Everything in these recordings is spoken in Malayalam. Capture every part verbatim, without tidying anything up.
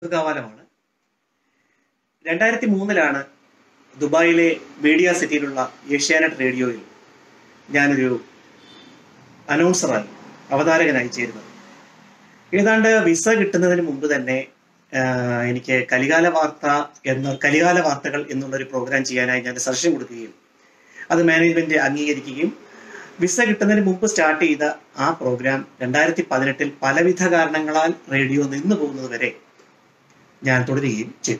കാലമാണ്. രണ്ടായിരത്തി മൂന്നിലാണ് ദുബായിലെ മീഡിയ സിറ്റിയിലുള്ള ഏഷ്യാനെറ്റ് റേഡിയോയിൽ ഞാനൊരു അനൗൺസറായി അവതാരകനായി ചേരുന്നത്. ഏതാണ്ട് വിസ കിട്ടുന്നതിന് മുമ്പ് തന്നെ എനിക്ക് കലികാല വാർത്ത എന്ന കലികാല വാർത്തകൾ എന്നുള്ളൊരു പ്രോഗ്രാം ചെയ്യാനായി ഞാൻ സജഷൻ കൊടുക്കുകയും അത് മാനേജ്മെന്റ് അംഗീകരിക്കുകയും വിസ കിട്ടുന്നതിന് മുമ്പ് സ്റ്റാർട്ട് ചെയ്ത ആ പ്രോഗ്രാം രണ്ടായിരത്തി പതിനെട്ടിൽ പലവിധ കാരണങ്ങളാൽ റേഡിയോ നിന്നു പോകുന്നത് വരെ ഞാൻ തുടരുകയും ചെയ്തു.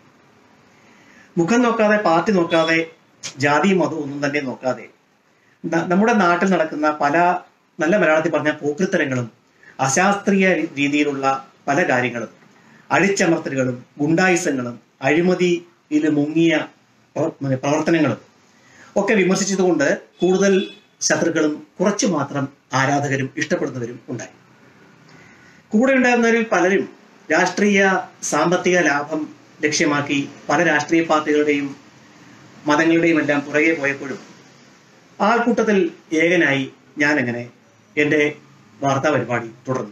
മുഖം നോക്കാതെ, പാർട്ടി നോക്കാതെ, ജാതി മതം ഒന്നും തന്നെ നോക്കാതെ നമ്മുടെ നാട്ടിൽ നടക്കുന്ന പല, നല്ല മലയാളത്തിൽ പറഞ്ഞ പോക്രിത്തരങ്ങളും അശാസ്ത്രീയ രീതിയിലുള്ള പല കാര്യങ്ങളും, അഴിച്ചമർത്തലുകളും ഗുണ്ടായുസങ്ങളും അഴിമതിയിൽ മുങ്ങിയ പ്രവർത്തനങ്ങളും ഒക്കെ വിമർശിച്ചതുകൊണ്ട് കൂടുതൽ ശത്രുക്കളും കുറച്ചു മാത്രം ആരാധകരും ഇഷ്ടപ്പെടുന്നവരും ഉണ്ടായി. കൂടെ ഉണ്ടായിരുന്നവരിൽ പലരും രാഷ്ട്രീയ സാമ്പത്തിക ലാഭം ലക്ഷ്യമാക്കി പല രാഷ്ട്രീയ പാർട്ടികളുടെയും മതങ്ങളുടെയും എല്ലാം പുറകെ പോയപ്പോഴും ആൾക്കൂട്ടത്തിൽ ഏകനായി ഞാനങ്ങനെ എൻ്റെ വാർത്താ പരിപാടി തുടർന്നു.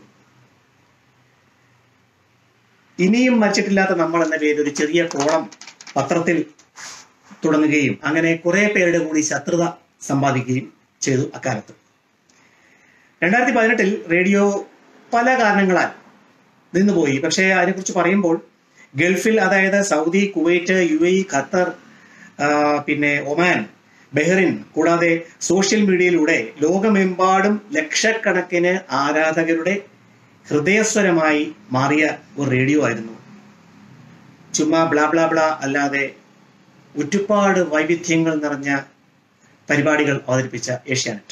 ഇനിയും മരിച്ചിട്ടില്ലാത്ത നമ്മൾ എന്ന പേരിൽ ഒരു ചെറിയ കോളം പത്രത്തിൽ തുടങ്ങുകയും അങ്ങനെ കുറെ പേരുടെ കൂടി ശത്രുത സമ്പാദിക്കുകയും ചെയ്തു. അക്കാലത്ത് രണ്ടായിരത്തി പതിനെട്ടിൽ റേഡിയോ പല കാരണങ്ങളാൽ നിന്നുപോയി. പക്ഷേ അതിനെക്കുറിച്ച് പറയുമ്പോൾ ഗൾഫിൽ, അതായത് Saudi, Kuwait, U A E, Qatar, പിന്നെ ഒമാൻ, ബഹ്റിൻ കൂടാതെ സോഷ്യൽ മീഡിയയിലൂടെ ലോകമെമ്പാടും ലക്ഷക്കണക്കിന് ആരാധകരുടെ ഹൃദയസ്വരമായി മാറിയ ഒരു റേഡിയോ ആയിരുന്നു. ചുമ്മാ ബ്ലാ ബ്ലാ ബ്ലാ അല്ലാതെ ഒരുപാട് വൈവിധ്യങ്ങൾ നിറഞ്ഞ പരിപാടികൾ അവതരിപ്പിച്ച ഏഷ്യാനെറ്റ്.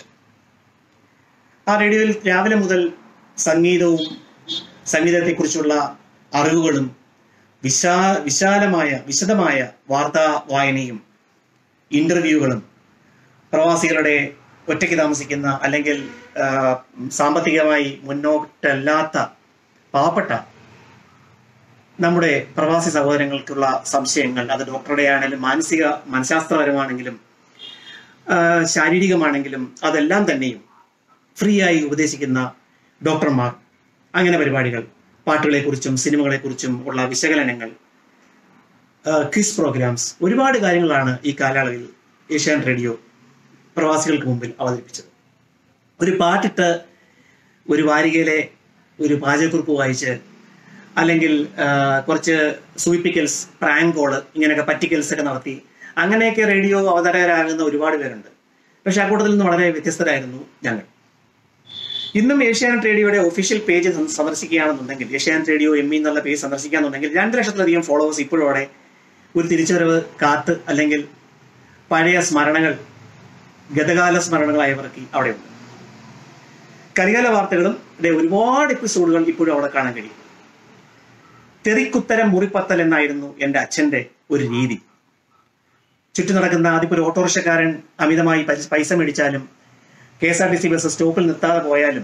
ആ റേഡിയോയിൽ രാവിലെ മുതൽ സംഗീതവും സംഗീതത്തെക്കുറിച്ചുള്ള അറിവുകളും വിശാ വിശാലമായ വിശദമായ വാർത്താ വായനയും ഇന്റർവ്യൂകളും പ്രവാസികളുടെ ഒറ്റയ്ക്ക് താമസിക്കുന്ന അല്ലെങ്കിൽ സാമ്പത്തികമായി മുന്നോട്ടല്ലാത്ത പാവപ്പെട്ട നമ്മുടെ പ്രവാസി സഹോദരങ്ങൾക്കുള്ള സംശയങ്ങൾ, അത് ഡോക്ടറുടെ ആണെങ്കിലും മാനസിക മനഃശാസ്ത്രപരമാണെങ്കിലും ശാരീരികമാണെങ്കിലും അതെല്ലാം തന്നെയും ഫ്രീ ആയി ഉപദേശിക്കുന്ന ഡോക്ടർമാർ, അങ്ങനെ പരിപാടികൾ, പാട്ടുകളെക്കുറിച്ചും സിനിമകളെക്കുറിച്ചും ഉള്ള വിശകലനങ്ങൾ, ക്വിസ് പ്രോഗ്രാംസ്, ഒരുപാട് കാര്യങ്ങളാണ് ഈ കാലയളവിൽ ഏഷ്യാനെറ്റ് റേഡിയോ പ്രവാസികൾക്ക് മുമ്പിൽ അവതരിപ്പിച്ചത്. ഒരു പാട്ടിട്ട് ഒരു വാരികയിലെ ഒരു പാചകക്കുറിപ്പ് വായിച്ച് അല്ലെങ്കിൽ കുറച്ച് സൂയിപ്പിക്കൽസ്, പ്രാങ്ക് കോള്, ഇങ്ങനെയൊക്കെ പറ്റിക്കൽസ് ഒക്കെ നടത്തി അങ്ങനെയൊക്കെ റേഡിയോ അവതാരകരാകുന്ന ഒരുപാട് പേരുണ്ട്. പക്ഷെ ആ കൂട്ടത്തിൽ നിന്ന് വളരെ വ്യത്യസ്തരായിരുന്നു ഞങ്ങൾ. ഇന്നും ഏഷ്യാനെറ്റ് റേഡിയോയുടെ ഒഫീഷ്യൽ പേജ് സന്ദർശിക്കുകയാണെന്നുണ്ടെങ്കിൽ, ഏഷ്യാനെറ്റ് റേഡിയോ എം ഇ എന്നുള്ള പേജ് സന്ദർശിക്കുകയാണെന്നുണ്ടെങ്കിൽ രണ്ട് ലക്ഷത്തിലധികം ഫോളോവേഴ്സ് ഇപ്പോഴും അവിടെ ഒരു തിരിച്ചുവരവ് കാത്ത്, അല്ലെങ്കിൽ പഴയ സ്മരണകൾ, ഗതകാല സ്മരണകളായവർക്ക് അവിടെയുണ്ട്. കരികാല വാർത്തകളും ഒരുപാട് എപ്പിസോഡുകൾ ഇപ്പോഴും അവിടെ കാണാൻ കഴിയും. തെറിക്കുത്തരം മുറിപ്പത്തൽ എന്നായിരുന്നു എൻ്റെ അച്ഛൻ്റെ ഒരു രീതി. ചുറ്റും നടക്കുന്ന അതിപ്പോൾ ഒരു ഓട്ടോറിക്ഷക്കാരൻ അമിതമായി പൈസ മേടിച്ചാലും K S R T C bus സ്റ്റോപ്പിൽ നിർത്താതെ പോയാലും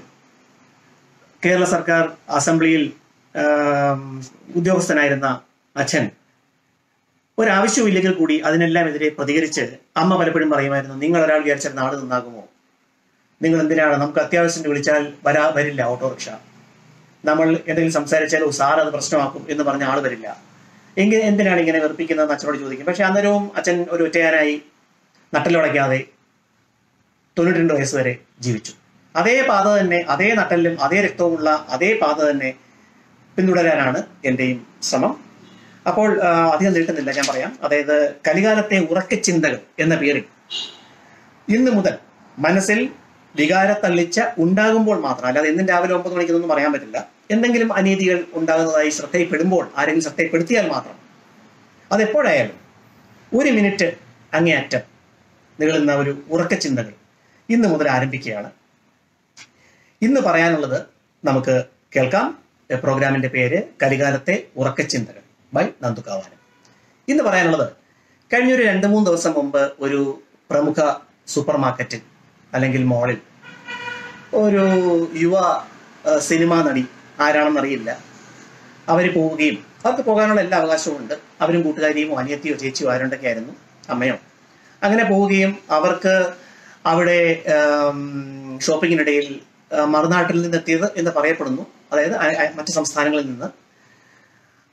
കേരള സർക്കാർ അസംബ്ലിയിൽ ഉദ്യോഗസ്ഥനായിരുന്ന അച്ഛൻ ഒരാവശ്യമില്ലെങ്കിൽ കൂടി അതിനെല്ലാം എതിരെ പ്രതികരിച്ച് അമ്മ പലപ്പോഴും പറയുമായിരുന്നു, നിങ്ങൾ ഒരാൾ വിചാരിച്ചാൽ നാട് നന്നാകുമോ? നിങ്ങൾ എന്തിനാണ്, നമുക്ക് അത്യാവശ്യം വിളിച്ചാൽ വരാ വരില്ല ഓട്ടോറിക്ഷ, നമ്മൾ എന്തെങ്കിലും സംസാരിച്ചാൽ സാർ അത് പ്രശ്നമാക്കും എന്ന് പറഞ്ഞ ആൾ വരില്ല, എങ്കിൽ എന്തിനാണ് ഇങ്ങനെ വെറുപ്പിക്കുന്നതെന്ന് അച്ഛനോട് ചോദിക്കും. പക്ഷെ അന്നേരവും അച്ഛൻ ഒരു ഒറ്റയാനായി നട്ടലുടയ്ക്കാതെ തൊണ്ണൂറ്റി രണ്ട് വയസ്സ് വരെ ജീവിച്ചു. അതേ പാത തന്നെ, അതേ നട്ടലും അതേ രക്തവുമുള്ള അതേ പാത തന്നെ പിന്തുടരാനാണ് എൻ്റെയും ശ്രമം. അപ്പോൾ അധികം നീട്ടുന്നില്ല, ഞാൻ പറയാം. അതായത് കലികാലത്തെ ഉറക്ക ചിന്തകൾ എന്ന പേരിൽ ഇന്ന് മുതൽ മനസ്സിൽ വികാരത്തള്ളിച്ച ഉണ്ടാകുമ്പോൾ മാത്രം, അല്ലാതെ എന്നും രാവിലെ ഒമ്പത് മണിക്കൊന്നും പറയാൻ പറ്റില്ല, എന്തെങ്കിലും അനീതികൾ ഉണ്ടാകുന്നതായി ശ്രദ്ധയിൽപ്പെടുമ്പോൾ, ആരെങ്കിലും ശ്രദ്ധയിൽപ്പെടുത്തിയാൽ മാത്രം, അതെപ്പോഴായാലും ഒരു മിനിറ്റ് അങ്ങേയറ്റം നികളുന്ന ഒരു ഉറക്ക ചിന്തകൾ ഇന്ന് മുതൽ ആരംഭിക്കുകയാണ്. ഇന്ന് പറയാനുള്ളത് നമുക്ക് കേൾക്കാം. പ്രോഗ്രാമിന്റെ പേര് കലികാലത്തെ ഉറക്കച്ചിന്തകൾ ബൈ നന്ദുക്കാവാനം. ഇന്ന് പറയാനുള്ളത്, കഴിഞ്ഞൊരു രണ്ട് മൂന്ന് ദിവസം മുമ്പ് ഒരു പ്രമുഖ സൂപ്പർ മാർക്കറ്റിൽ അല്ലെങ്കിൽ മോളിൽ ഒരു യുവ സിനിമാ നടി, ആരാണെന്നറിയില്ല, അവർ പോവുകയും, അവർക്ക് പോകാനുള്ള എല്ലാ അവകാശവും ഉണ്ട്, അവരും കൂട്ടുകാരിയും അനിയത്തിയോ ചേച്ചിയോ ആരുണ്ടൊക്കെ ആയിരുന്നു, അമ്മയോ, അങ്ങനെ പോവുകയും അവർക്ക് അവിടെ ഷോപ്പിങ്ങിനിടയിൽ മറുനാട്ടിൽ നിന്നെത്തിയത് എന്ന് പറയപ്പെടുന്നു, അതായത് മറ്റു സംസ്ഥാനങ്ങളിൽ നിന്ന്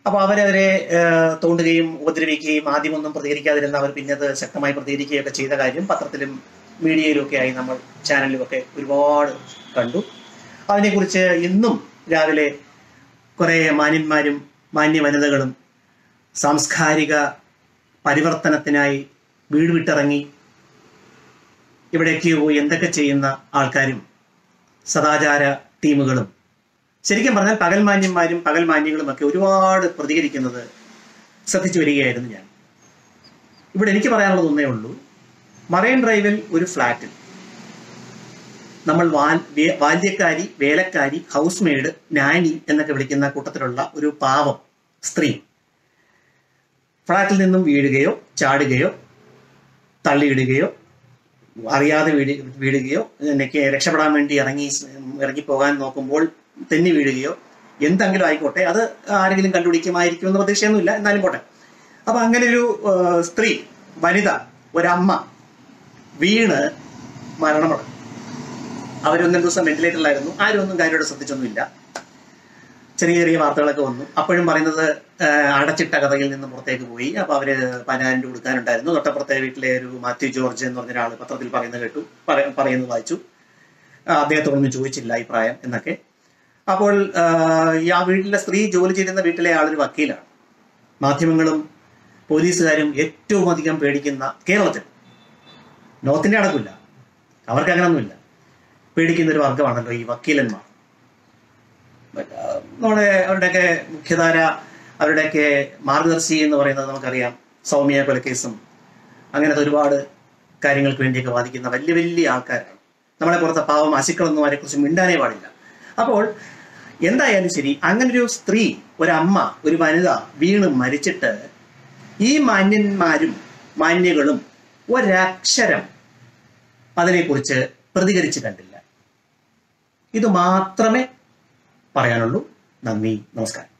അപ്പോൾ അവരവരെ തോണ്ടുകയും ഉപദ്രവിക്കുകയും ആദ്യമൊന്നും പ്രതികരിക്കാതിരുന്ന അവർ പിന്നെ അത് ശക്തമായി പ്രതികരിക്കുകയൊക്കെ ചെയ്ത കാര്യം പത്രത്തിലും മീഡിയയിലും ഒക്കെ ആയി നമ്മൾ ചാനലിലുമൊക്കെ ഒരുപാട് കണ്ടു. അതിനെക്കുറിച്ച് ഇന്നും രാവിലെ കുറേ മാന്യന്മാരും മാന്യ വനിതകളും സാംസ്കാരിക പരിവർത്തനത്തിനായി വീട് വിട്ടിറങ്ങി ഇവിടേക്ക് പോയി എന്തൊക്കെ ചെയ്യുന്ന ആൾക്കാരും സദാചാര ടീമുകളും ശരിക്കും പറഞ്ഞാൽ പകൽ മാന്യന്മാരും പകൽ മാന്യങ്ങളും ഒക്കെ ഒരുപാട് പ്രതികരിക്കുന്നത് ശ്രദ്ധിച്ചു വരികയായിരുന്നു ഞാൻ. ഇവിടെ എനിക്ക് പറയാനുള്ളത് ഒന്നേ ഉള്ളൂ. മറൈൻ ഡ്രൈവിൽ ഒരു ഫ്ലാറ്റിൽ നമ്മൾ ബാല്യക്കാരി, വേലക്കാരി, ഹൗസ് മെയ്ഡ്, നാനി എന്നൊക്കെ വിളിക്കുന്ന കൂട്ടത്തിലുള്ള ഒരു പാവം സ്ത്രീ ഫ്ലാറ്റിൽ നിന്നും വീഴുകയോ ചാടുകയോ തള്ളിയിടുകയോ അറിയാതെ വീഴ് വീഴുകയോ എനിക്ക് രക്ഷപ്പെടാൻ വേണ്ടി ഇറങ്ങി ഇറങ്ങിപ്പോകാൻ നോക്കുമ്പോൾ തെന്നി വീഴുകയോ എന്തെങ്കിലും ആയിക്കോട്ടെ, അത് ആരെങ്കിലും കണ്ടുപിടിക്കുമായിരിക്കും എന്ന പ്രതീക്ഷയൊന്നുമില്ല, എന്നാലും പോട്ടെ. അപ്പൊ അങ്ങനെ ഒരു സ്ത്രീ, വനിത, ഒരമ്മ വീണ് മരണമടഞ്ഞു. അവരൊന്നും ദിവസം വെന്റിലേറ്ററിലായിരുന്നു. ആരും ഒന്നും കാര്യമായിട്ട് ശ്രദ്ധിച്ചൊന്നുമില്ല. ചെറിയ ചെറിയ വാർത്തകളൊക്കെ വന്നു. അപ്പോഴും പറയുന്നത് അടച്ചിട്ട കഥയിൽ നിന്ന് പുറത്തേക്ക് പോയി. അപ്പൊ അവര് പതിനായിരം രൂപ കൊടുക്കാനുണ്ടായിരുന്നു. തൊട്ടപ്പുറത്തെ വീട്ടിലെ ഒരു മാത്യു ജോർജ് എന്ന് പറഞ്ഞ ഒരാൾ പത്രത്തിൽ പറയുന്നത് കേട്ടു, പറയുന്നത് വായിച്ചു. അദ്ദേഹത്തോടൊന്നും ചോദിച്ചില്ല അഭിപ്രായം എന്നൊക്കെ. അപ്പോൾ ആ വീട്ടിലെ സ്ത്രീ ജോലി ചെയ്യുന്ന വീട്ടിലെ ആളൊരു വക്കീലാണ്. മാധ്യമങ്ങളും പോലീസുകാരും ഏറ്റവും അധികം പേടിക്കുന്ന കേരളത്തിൽ, നോർത്ത് ഇന്ത്യ അടക്കില്ല, അവർക്ക് അങ്ങനൊന്നുമില്ല, പേടിക്കുന്ന ഒരു വർഗമാണല്ലോ ഈ വക്കീലന്മാർ. നമ്മുടെ അവരുടെയൊക്കെ മുഖ്യധാര, അവരുടെയൊക്കെ മാർഗദർശി എന്ന് പറയുന്നത് നമുക്കറിയാം. സൗമ്യ കൊലക്കേസും അങ്ങനത്തെ ഒരുപാട് കാര്യങ്ങൾക്ക് വേണ്ടിയൊക്കെ വാദിക്കുന്ന വലിയ വലിയ ആൾക്കാരാണ്. നമ്മളെ പുറത്തെ പാവം അശുക്കളൊന്നും അവരെ കുറിച്ച് മിണ്ടാനേ പാടില്ല. അപ്പോൾ എന്തായാലും ശരി, അങ്ങനൊരു സ്ത്രീ, ഒരമ്മ, ഒരു വനിത വീണ് മരിച്ചിട്ട് ഈ മാന്യന്മാരും മാന്യകളും ഒരക്ഷരം അതിനെക്കുറിച്ച് പ്രതികരിച്ച് കണ്ടില്ല. ഇത് മാത്രമേ പറയാനുള്ളൂ. നന്ദി, നമസ്കാരം.